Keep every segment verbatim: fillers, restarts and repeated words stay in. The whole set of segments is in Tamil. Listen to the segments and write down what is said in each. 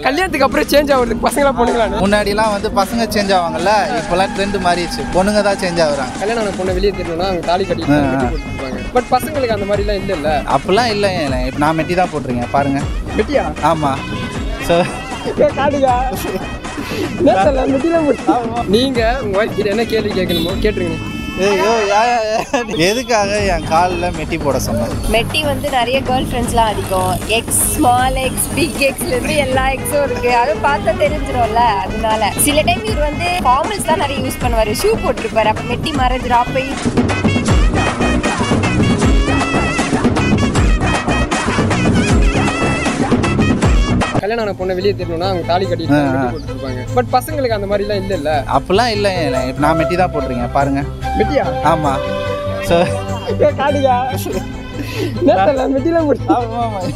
கல்யாணத்துக்கு அப்புறம் சேஞ்ச் ஆகுறது பசங்களா பொண்ணுங்களா? முன்னாடிலாம் வந்து பசங்க சேஞ்ச் ஆவாங்கல்ல, இப்போலாம் ட்ரெண்ட் மாறிடுச்சு, பொண்ணுங்க தான் சேஞ்ச் ஆகுறாங்க. கல்யாணம் ஆன பொண்ணை வெளியே தெரியணும்னா அவங்க தாலி கட்டி கொடுத்துருப்பாங்க. பட் பசங்களுக்கு அந்த மாதிரிலாம் இல்லை இல்லை அப்படிலாம் இல்லை. இப்போ நான் மெட்டி தான் போட்டிருக்கேன் பாருங்க. மெட்டியா? ஆமாம். ஸோ காடுங்க நீங்க உங்க ஒய்ஃப் கிட்ட என்ன கேள்வி கேட்கணுமோ கேட்டுருங்க. ஐயோ எதுக்காக என் காலில் மெட்டி போட சொன்னேன்? மெட்டி வந்து நிறைய கேர்ள் ஃப்ரெண்ட்ஸ்லாம் அதிகம். எக்ஸ், ஸ்மால் எக்ஸ், பிக் எக்ஸ்லேருந்து எல்லா எக்ஸும் இருக்கு. அது பார்த்தா தெரிஞ்சிடும்ல. அதனால சில டைம் இவர் வந்து ஃபார்மல்ஸ் தான் நிறைய யூஸ் பண்ணுவார், ஷூ போட்டிருப்பாரு. அப்போ மெட்டி மறைஞ்சிடும். அப்போ கல்யாணம் ஆன பொண்ணை வெளியே தெரியணும்னா அவங்க தாலி கட்டி கொடுத்துருப்பாங்க. பட் பசங்களுக்கு அந்த மாதிரிலாம் இல்லை இல்லை அப்படிலாம் இல்லை. நான் மெட்டி தான் போட்டிருக்கேன் பாருங்க. மெட்டியா? ஆமாம். ஸோ காடுங்க மெட்டிலாம் போட்டு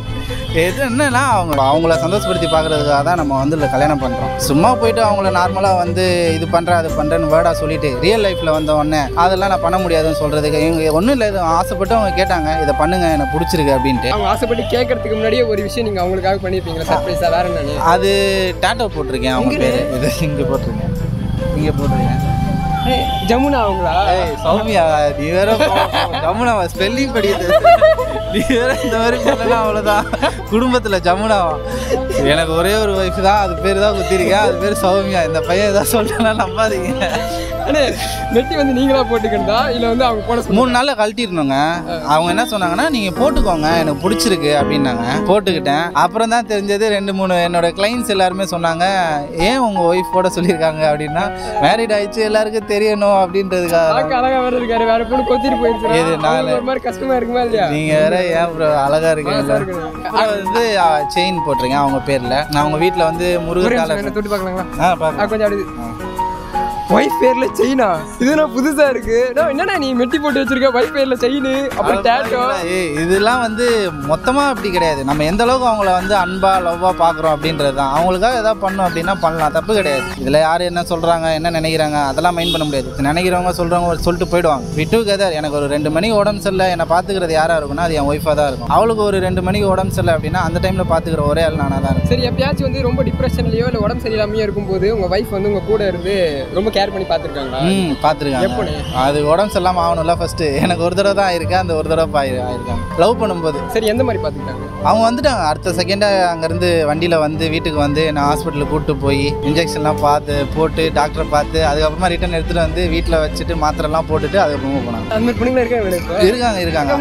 எது என்னன்னா அவங்க அவங்கள சந்தோஷப்படுத்தி பார்க்குறதுக்காக தான் நம்ம வந்து இல்லை கல்யாணம் பண்ணுறோம். சும்மா போயிட்டு அவங்கள நார்மலாக வந்து இது பண்ணுறேன் அது பண்ணுறேன்னு வேர்டாக சொல்லிட்டு ரியல் லைஃப்பில் வந்த உடனே அதெல்லாம் நான் பண்ண முடியாதுன்னு சொல்கிறதுக்கு இவங்க ஒன்றும் இல்லை. இது ஆசைப்பட்டு அவங்க கேட்டாங்க, இதை பண்ணுங்க எனக்கு பிடிச்சிருக்கு அப்படின்ட்டு. அவங்க ஆசைப்பட்டு கேட்கறதுக்கு முன்னாடியே ஒரு விஷயம் நீங்கள் அவங்களுக்காக பண்ணியிருப்பீங்களா சர்ப்ரைஸாக? வேற என்ன? அது டேட்டோ போட்டிருக்கேன். அவங்க பேர் இது இங்கே போட்டிருக்கேன், இங்கே போட்டிருக்கேன். ஜமுனா அவங்களா? சௌமியா நீ வேற ஜமுனா ஸ்பெல்லிங் படிக்கிறது நீ வேற இந்த மாதிரி சொல்லலாம். அவ்வளோதான் குடும்பத்தில் ஜமுனாவா? எனக்கு ஒரே ஒரு ஒய்ஃப் தான், அது பேர் தான் குத்திருக்கேன், அது பேர் சௌமியா. இந்த பையன் ஏதாவது சொல்லிட்டேன்னா நம்பாதீங்க. அண்ணே மெட்டி வந்து நீங்களா போட்டுக்கிட்டா இல்லை வந்து அவங்க போட மூணு நாளில் கழட்டிடணுங்க. அவங்க என்ன சொன்னாங்கன்னா நீங்கள் போட்டுக்கோங்க எனக்கு பிடிச்சிருக்கு அப்படின்னாங்க. போட்டுக்கிட்டேன். அப்புறம் தான் தெரிஞ்சது ரெண்டு மூணு என்னோட கிளைண்ட்ஸ் எல்லாருமே சொன்னாங்க, ஏன் உங்கள் ஒய்ஃப் போட சொல்லியிருக்காங்க அப்படின்னா, மேரிட் ஆயிடுச்சு எல்லாருக்கும் தெரியணும் அப்படின்றதுக்காக. அழகா வேற இருக்காரு, வேற பொண்ணு கொத்திட்டு போயிடுச்சு. இது நான் ஒரு மாதிரி கஷ்டமா இருக்குமா இல்லையா? நீங்க வேற ஏன் ப்ரோ அழகா இருக்கீங்க. வந்து செயின் போட்டிருக்கேன் அவங்க பேர்ல. நான் அவங்க வீட்டில் வந்து முருகன் தொட்டு பார்க்கலாங்களா? ஆ பாருங்க. கொஞ்சம் அப்படி ஒய்ஃப் பேர்ல செயினா? இது நான் புதுசா இருக்கு. என்னன்னா நீ மெட்டி போட்டு வச்சிருக்க, ஒய்ஃப் பேர்ல செயின் அப்புறம் டேட்டோ. இதெல்லாம் வந்து மொத்தமா அப்படி கிடையாது. நம்ம எந்த அளவுக்கு அவங்கள வந்து அன்பா லவ்வா பாக்குறோம் அப்படின்றது தான். அவங்களுக்காக ஏதாவது பண்ணோம் அப்படின்னா பண்ணலாம், தப்பு கிடையாது. இதுல யாரு என்ன சொல்றாங்க என்ன நினைக்கிறாங்க அதெல்லாம் மைண்ட் பண்ண முடியாது. நினைக்கிறவங்க சொல்றவங்க சொல்லிட்டு போயிடுவாங்க. விட்டு டுகெதர். எனக்கு ஒரு ரெண்டு மணிக்கு உடம்பு சரியில்லை என்னை பாத்துக்கிறது யாரா இருக்குன்னா அது என் ஒய்ஃபா தான் இருக்கும். அவளுக்கு ஒரு ரெண்டு மணிக்கு உடம்பு சரியில்லை அப்படின்னா அந்த டைம்ல பாத்துக்கிற ஒரே ஆள் நானா தான் இருக்கும். சரி, எப்பயாச்சும் வந்து ரொம்ப டிப்ரெஷன்லயோ இல்லை உடம்பு சரியில்லாமையோ இருக்கும்போது உங்க ஒய்ஃப் வந்து உங்க கூட இருந்து ரொம்ப கேர் பண்ணி பார்த்துருக்காங்களா? ம் பார்த்துருக்காங்க. அது உடம்பு சரியில்லாமல் ஆகணும்ல ஃபர்ஸ்ட். எனக்கு ஒரு தடவை தான் ஆயிருக்கேன், அந்த ஒரு தடவை ஆயிருக்காங்க லவ் பண்ணும்போது. சரி, எந்த மாதிரி பார்த்துக்கிட்டாங்க? அவங்க வந்துட்டாங்க அடுத்த செகண்டாக அங்கேருந்து வண்டியில் வந்து வீட்டுக்கு வந்து நான் ஹாஸ்பிட்டலுக்கு கூப்பிட்டு போய் இன்ஜெக்ஷன்லாம் பார்த்து போட்டு டாக்டரை பார்த்து அதுக்கப்புறமா ரிட்டன் எடுத்துகிட்டு வந்து வீட்டில் வச்சுட்டு மாத்திரைலாம் போட்டுட்டு அதுக்கப்புறமா போனாங்க. அந்த மாதிரி பொண்ணுங்க இருக்காங்க இருக்காங்க இருக்காங்க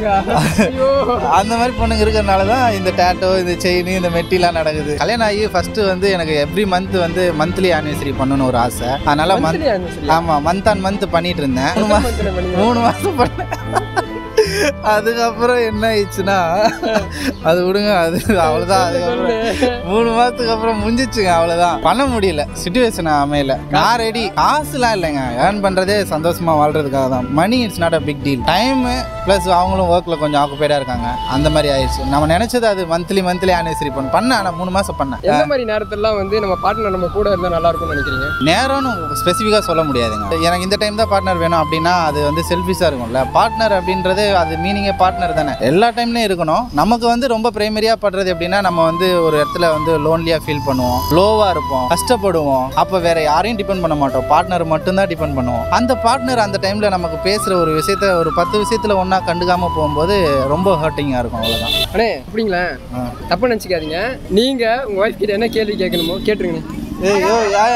அந்த மாதிரி பொண்ணுங்க இருக்கிறதுனால தான் இந்த டேட்டோ இந்த செயின் இந்த மெட்டிலாம் நடக்குது. கல்யாணம் ஆகி ஃபர்ஸ்ட் வந்து எனக்கு எவ்ரி மந்த் வந்து மந்த்லி ஆனிவர்சரி பண்ணணும்னு ஒரு ஆசை. அதனால மந்த் ஆமா மந்த் ஆன் மந்த் பண்ணிட்டு இருந்தேன். மூணு மாசம் பண்ணேன். அதுக்கப்புறம் என்ன ஆயிடுச்சுன்னா அது விடுங்க, அது அவ்வளோதான். அதுக்கப்புறம் மூணு மாதத்துக்கு அப்புறம் முடிஞ்சிச்சுங்க, அவ்வளோதான். பண்ண முடியல, சுச்சுவேஷன் அமையல. நான் ரெடி, காசுலாம் இல்லைங்க, ஏர்ன் பண்ணுறதே சந்தோஷமாக வாழ்றதுக்காக தான். Money it's not a big deal. Time plus அவங்களும் ஒர்க்கில் கொஞ்சம் ஆக்குப்பைடாக இருக்காங்க, அந்த மாதிரி ஆயிடுச்சு. நம்ம நினச்சது அது மந்த்லி மந்த்லி ஆனிவர்சரி பண்ண பண்ண ஆனால் மூணு மாதம் பண்ணேன். இந்த மாதிரி நேரத்திலாம் வந்து நம்ம பார்ட்னர் நம்ம கூட இருந்தால் நல்லா இருக்கும்னு நினைக்கிறீங்க? நேரம்னு ஸ்பெசிஃபிக்காக சொல்ல முடியாதுங்க. எனக்கு இந்த டைம் தான் பார்ட்னர் வேணும் அப்படின்னா அது வந்து செல்ஃபிஷாக இருக்கும்ல. பார்ட்னர் அப்படின்றது அது மீனிங்கே பார்ட்னர் தானே, எல்லா டைம்லையும் இருக்கணும். நமக்கு வந்து ரொம்ப பிரைமரியாக படுறது எப்படின்னா நம்ம வந்து ஒரு இடத்துல வந்து லோன்லியாக ஃபீல் பண்ணுவோம், லோவாக இருப்போம், கஷ்டப்படுவோம். அப்போ வேற யாரையும் டிபெண்ட் பண்ண மாட்டோம், பார்ட்னர் மட்டும்தான் டிபெண்ட் பண்ணுவோம். அந்த பார்ட்னர் அந்த டைமில் நமக்கு பேசுகிற ஒரு விஷயத்த ஒரு பத்து விஷயத்தில் ஒன்றா கண்டுக்காமல் போகும்போது ரொம்ப ஹர்ட்டிங்காக இருக்கும், அவ்வளோதான். அண்ணே அப்படிங்களா? தப்பு நினச்சிக்காதீங்க. நீங்கள் உங்கள் ஒய்ஃப் கிட்ட என்ன கேள்வி கேட்கணுமோ கேட்டுருங்க. ஐயோ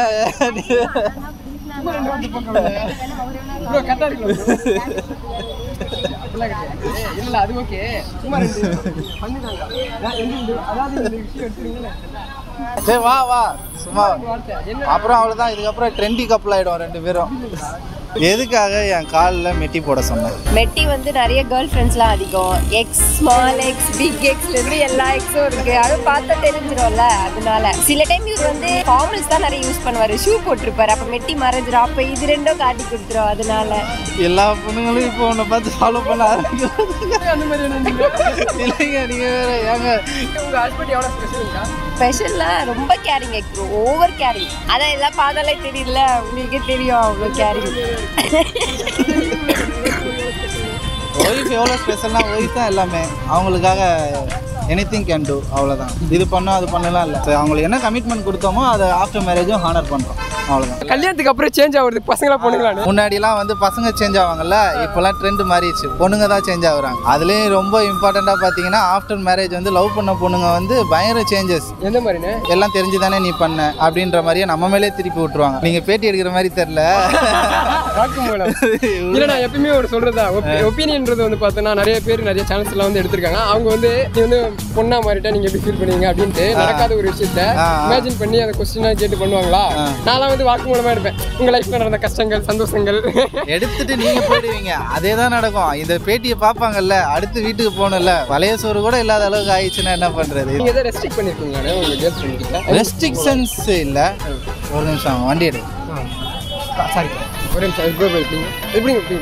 இல்ல அது ஓகே, சும்மா சரி வா வா சும்மா. அப்புறம் அவ்வளோதான், இதுக்கப்புறம் ட்ரெண்டி கப்பல் ஆகிடும் ரெண்டு பேரும். எதுக்காக என் காலில் மெட்டி போட சொன்னேன்? மெட்டி வந்து நிறைய கேர்ள் ஃப்ரெண்ட்ஸ்லாம் அதிகம். எக்ஸ், ஸ்மால் எக்ஸ், பிக் எக்ஸ்லேருந்து எல்லா எக்ஸும் இருக்கு. அது பார்த்தா தெரிஞ்சிடும்ல. அதனால சில டைம் இவர் வந்து ஃபார்மல்ஸ் தான் நிறைய யூஸ் பண்ணுவார், ஷூ போட்டிருப்பாரு. அப்போ மெட்டி மறைஞ்சிடும். அப்போ இது ரெண்டும் காட்டி கொடுத்துரும். அதனால எல்லா பொண்ணுங்களும் இப்போ உன்னை பார்த்து ஃபாலோ பண்ண ஆரம்பிக்கும். அந்த மாதிரி இல்லைங்க, நீங்கள் வேற ஏங்க உங்கள் ஹஸ்பண்ட் எவ்வளோ ஸ்பெஷலுங்களா? ஸ்பெஷல்லாம் ரொம்ப கேரிங், ஓவர் கேரிங். அதான் எல்லாம் பார்த்தாலே தெரியல, உங்களுக்கே தெரியும் அவ்வளோ கேரிங். ஒய்ஃப் எவ்வளோ ஸ்பெஷல்னா ஒய்ஃப் தான் எல்லாமே. அவங்களுக்காக எனிதிங் கேன் டூ, அவ்வளோதான். இது பண்ணோம் அது பண்ணலாம் இல்லை, அவங்களுக்கு என்ன கமிட்மெண்ட் கொடுத்தோமோ அதை ஆஃப்டர் மேரேஜும் ஹானர் பண்ணுறோம், அவ்வளோதான். கல்யாணத்துக்கு அப்புறம் சேஞ்ச் ஆகுறது பசங்களா பொண்ணுங்களா? முன்னாடிலாம் வந்து பசங்க சேஞ்ச் ஆவாங்கல்ல, இப்போலாம் ட்ரெண்ட் மாறிடுச்சு, பொண்ணுங்க தான் சேஞ்ச் ஆகுறாங்க. அதுலேயும் ரொம்ப இம்பார்ட்டண்ட்டாக பார்த்தீங்கன்னா ஆஃப்டர் மேரேஜ் வந்து லவ் பண்ண பொண்ணுங்க வந்து பயங்கர சேஞ்சஸ். எந்த மாதிரின்னு எல்லாம் தெரிஞ்சு தானே நீ பண்ண அப்படின்ற மாதிரியே நம்ம மேலே திருப்பி விட்டுருவாங்க. நீங்கள் பேட்டி எடுக்கிற மாதிரி தெரில. இல்லை, நான் எப்பயுமே ஒரு சொல்கிறதா ஒப்பீனியன்றது வந்து பார்த்தோன்னா நிறைய பேர் நிறைய சேனல்ஸ்லாம் வந்து எடுத்திருக்காங்க. அவங்க வந்து நீ வந்து பொண்ணா மாறிட்டா நீங்கள் எப்படி ஃபீல் பண்ணுவீங்க அப்படின்ட்டு நடக்காத ஒரு விஷயத்த இமேஜின் பண்ணி அந்த கொஸ்டினாக கேட்டு பண்ணுவாங்களா? நான் வந்து வாக்கு மூலமா இருப்பேன். உங்க லைஃப்ல நடந்த கஷ்டங்கள் சந்தோஷங்கள் எடுத்துட்டு நீங்க போயிடுவீங்க. அதே தான் நடக்கும். இந்த பேட்டியை பார்ப்பாங்கல்ல, அடுத்து வீட்டுக்கு போகணும்ல, பழைய சோறு கூட இல்லாத அளவுக்கு ஆயிடுச்சுன்னா என்ன பண்றது? நீங்க எதை ரெஸ்ட்ரிக்ட் பண்ணிருக்கீங்களா உங்க கேர்ள் ஃப்ரெண்ட் கிட்ட? ரெஸ்ட்ரிக்ஷன்ஸ் இல்ல. ஒரு நிமிஷம் வண்டி எடு. சாரி ஒரு நிமிஷம். இப்போ போயிட்டீங்க எப்படி எப்படி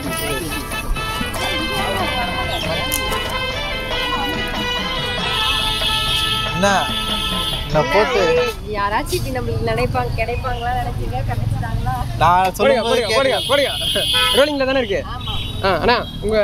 என்ன நான் போட்டு யாராச்சும் இப்படி நம்மளுக்கு நினைப்பாங்க கிடைப்பாங்களா நினைச்சீங்க கிடைச்சிட்டாங்களா? நான் சொல்லுங்க போடுங்க போடுங்க ரோலிங்ல தானே இருக்கு. ஆ அண்ணா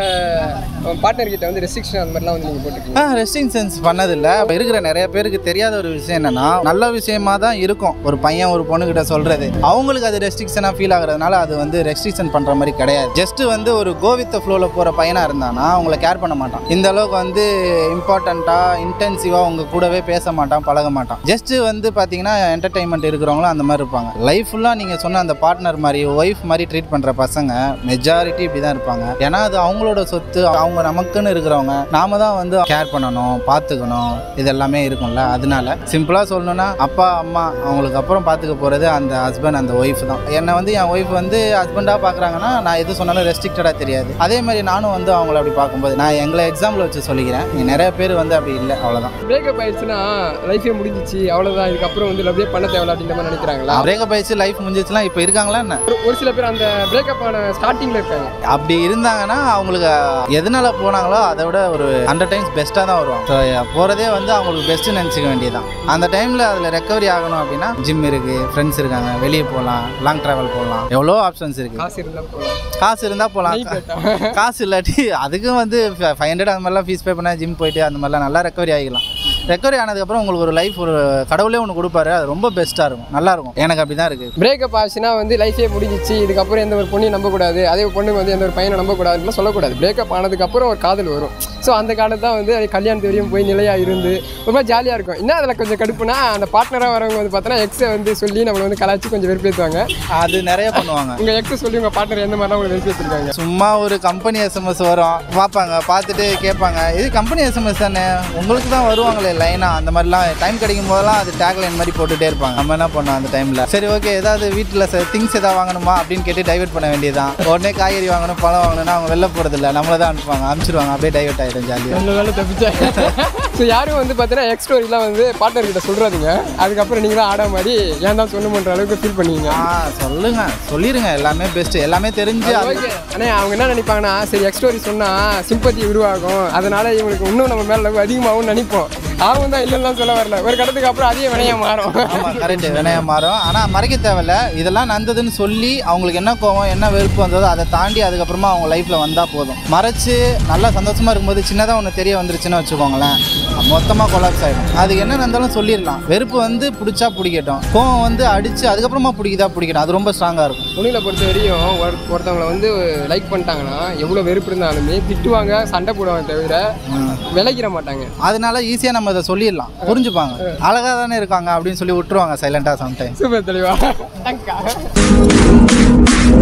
உங்கள் பார்ட்னர் கிட்ட வந்து ரெஸ்ட்ரிக்ஷன் அந்த மாதிரிலாம் வந்து நீங்கள் போட்டுருக்கீங்க? ஆ ரெஸ்ட்ரிக்ஷன்ஸ் பண்ணதில்லை. இப்போ இருக்கிற நிறைய பேருக்கு தெரியாத ஒரு விஷயம் என்னென்னா, நல்ல விஷயமா தான் இருக்கும் ஒரு பையன் ஒரு பொண்ணுக்கிட்ட சொல்கிறது. அவங்களுக்கு அது ரெஸ்ட்ரிக்ஷனாக ஃபீல் ஆகுறதுனால அது வந்து ரெஸ்ட்ரிக்ஷன் பண்ணுற மாதிரி கிடையாது. ஜஸ்ட்டு வந்து ஒரு கோ வித் ஃப்ளோவில் போகிற பையனாக இருந்தானா அவங்கள கேர் பண்ண மாட்டான். இந்த அளவுக்கு வந்து இம்பார்ட்டண்ட்டாக இன்டென்சிவாக உங்கள் கூடவே பேச மாட்டான், பழக மாட்டான். ஜஸ்ட்டு வந்து பார்த்தீங்கன்னா என்டர்டைன்மெண்ட் இருக்கிறவங்களும் அந்த மாதிரி இருப்பாங்க. லைஃப் ஃபுல்லாக நீங்கள் சொன்ன அந்த பார்ட்னர் மாதிரி ஒய்ஃப் மாதிரி ட்ரீட் பண்ணுற பசங்க மெஜாரிட்டி இப்படி தான் இருப்பாங்க. ஏன்னா அது அவங்களோட சொத்து, அவங்க நமக்குன்னு இருக்கிறவங்க, நாம தான் வந்து கேர் பண்ணணும், பார்த்துக்கணும், இது எல்லாமே இருக்கும்ல. அதனால சிம்பிளாக சொல்லணும்னா அப்பா அம்மா அவங்களுக்கு அப்புறம் பார்த்துக்க போகிறது அந்த ஹஸ்பண்ட் அந்த ஒய்ஃப் தான். என்னை வந்து என் ஒய்ஃப் வந்து ஹஸ்பண்டாக பார்க்குறாங்கன்னா நான் எது சொன்னாலும் ரெஸ்ட்ரிக்டடாக தெரியாது. அதே மாதிரி நானும் வந்து அவங்கள அப்படி பார்க்கும்போது நான் எங்களை எக்ஸாம்பிள் வச்சு சொல்லிக்கிறேன். நிறைய பேர் வந்து அப்படி இல்லை, அவ்வளோதான். பிரேக்கப் ஆயிடுச்சுன்னா லைஃபே முடிஞ்சிச்சு அவ்வளோதான், இதுக்கப்புறம் வந்து லவ்வே பண்ண தேவையில்ல அப்படின்ற மாதிரி நினைக்கிறாங்களா? பிரேக்கப் ஆயிடுச்சு லைஃப் முடிஞ்சிச்சுலாம் இப்போ இருக்காங்களா என்ன? ஒரு சில பேர் அந்த பிரேக்கப் ஆன ஸ்டார்டிங்கில் இருக்காங்க. அப்படி இருந்தாங்கன்னா அவங்களுக்கு எதனால போனாங்களோ அதை விட ஒரு ஹண்ட்ரட் டைம்ஸ் பெஸ்ட்டாக தான் வருவாங்க. ஸோ போகிறதே வந்து அவங்களுக்கு பெஸ்ட்டு நினச்சிக்க வேண்டியதுதான். அந்த டைமில் அதில் ரெக்கவரி ஆகணும் அப்படின்னா ஜிம் இருக்குது, ஃப்ரெண்ட்ஸ் இருக்காங்க, வெளியே போகலாம், லாங் ட்ராவல் போகலாம், எவ்வளோ ஆப்ஷன்ஸ் இருக்குது. காசு இருந்தால் போகலாம், காசு இருந்தால் போகலாம். காசு இல்லாட்டி அதுக்கும் வந்து ஃபைவ் ஹண்ட்ரட் அந்த மாதிரிலாம் ஃபீஸ் பே பண்ண ஜிம் போயிட்டு அந்த மாதிரிலாம் நல்லா ரெக்கவரி ஆகிக்கலாம். ரெக்கவரி ஆனதுக்கப்புறம் உங்களுக்கு ஒரு லைஃப் ஒரு கடவுளே ஒன்று கொடுப்பாரு, அது ரொம்ப பெஸ்ட்டாக இருக்கும், நல்லாயிருக்கும். எனக்கு அப்படி தான் இருக்குது. பிரேக்கப் ஆச்சுன்னா வந்து லைஃபே முடிஞ்சிச்சு, இதுக்கப்புறம் எந்த ஒரு பொண்ணையும் நம்பக்கூடாது, அதே பொண்ணுங்க வந்து எந்த ஒரு பையனை நம்பக்கூடாதுன்னு சொல்லக்கூடாது. பிரேக்கப் ஆனதுக்கப்புறம் ஒரு காதல் வரும். ஸோ அந்த காலத்து தான் வந்து கல்யாணத்து வரையும் போய் நிலையாக இருந்து ரொம்ப ஜாலியாக இருக்கும். இன்னும் அதில் கொஞ்சம் கடுப்புனா அந்த பார்ட்னராக வரவங்க வந்து பார்த்தோன்னா எக்ஸை வந்து சொல்லி நம்மளை வந்து கலாச்சி கொஞ்சம் வெறுப்பேற்றுவாங்க. அது நிறைய பண்ணுவாங்க. உங்கள் எக்ஸை சொல்லி உங்கள் பார்ட்னர் எந்த மாதிரிலாம் உங்களுக்கு வெறுப்பேற்றிருக்காங்க? சும்மா ஒரு கம்பெனி எஸ்எம்எஸ் வரும், பார்ப்பாங்க, பார்த்துட்டு கேட்பாங்க, இது கம்பெனி எஸ்எம்எஸ் தானே உங்களுக்கு தான் வருவாங்களே லைனாக, அந்த மாதிரிலாம் டைம் கிடைக்கும் போதெல்லாம் அது டேக்லைன் மாதிரி போட்டுகிட்டே இருப்பாங்க. நம்ம என்ன பண்ணோம் அந்த டைமில், சரி ஓகே ஏதாவது வீட்டில் திங்ஸ் எதாவது வாங்கணுமா அப்படின்னு கேட்டு டைவர்ட் பண்ண வேண்டியதான். உடனே காய்கறி வாங்கணும், பழம் வாங்கணும்னா அவங்க வெளில போகிறதில்ல, நம்மளை தான் அனுப்புவாங்க, அனுப்பிச்சிடுவாங்க, அப்படியே டைவர்ட் ஆகிடும் ஜாலியாக. நல்ல வேலை தப்பிச்சேன். ஸோ யாரும் வந்து பார்த்தீங்கன்னா எக்ஸ் ஸ்டோரிலாம் வந்து பார்ட்னர் கிட்ட சொல்கிறாதீங்க, அதுக்கப்புறம் நீங்கள் தான் ஆட மாதிரி ஏன் தான் சொல்லணுன்ற அளவுக்கு ஃபீல் பண்ணுவீங்க. ஆ சொல்லுங்க, சொல்லிடுங்க, எல்லாமே பெஸ்ட்டு, எல்லாமே தெரிஞ்சு. ஓகே ஆனால் அவங்க என்ன நினைப்பாங்கன்னா, சரி எக்ஸ் ஸ்டோரி சொன்னால் சிம்பத்தி உருவாகும், அதனால இவங்களுக்கு இன்னும் நம்ம மேலே லவ் அதிகமாகவும் நினைப்போம். அவங்க தான் இல்லைன்னா சொல்ல வரல, ஒரு கடத்துக்கு அப்புறம் அதே வினையாக மாறும். ஆமாம் கரெக்டு, வினையாக மாறும். ஆனால் மறைக்க தேவையில்ல, இதெல்லாம் நடந்ததுன்னு சொல்லி அவங்களுக்கு என்ன கோவம் என்ன வெறுப்பு வந்ததோ அதை தாண்டி அதுக்கப்புறமா அவங்க லைஃப்பில் வந்தால் போதும். மறைச்சு நல்லா சந்தோஷமாக இருக்கும்போது சின்னதாக ஒன்று தெரிய வந்துருச்சுன்னு வச்சுக்கோங்களேன், மொத்தமாக கொலாப்ஸ் ஆகிடும். அது என்ன நடந்தாலும் சொல்லிடலாம். வெறுப்பு வந்து பிடிச்சா பிடிக்கட்டும், கோவம் வந்து அடித்து அதுக்கப்புறமா பிடிக்குதா பிடிக்கட்டும், அது ரொம்ப ஸ்ட்ராங்காக இருக்கும். பொண்ணுங்களை பொறுத்த வரையும் ஒரு ஒருத்தவங்களை வந்து லைக் பண்ணிட்டாங்கன்னா எவ்வளோ வெறுப்பு இருந்தாலுமே திட்டுவாங்க, சண்டை போடுவாங்க, தவிர விளைக்கிற மாட்டாங்க. அதனால ஈஸியாக நம்ம அதை சொல்லிடலாம், புரிஞ்சுப்பாங்க, அழகாக தானே இருக்காங்க அப்படின்னு சொல்லி விட்டுருவாங்க சைலண்டாக சம்டைம். சூப்பர் தெளிவா.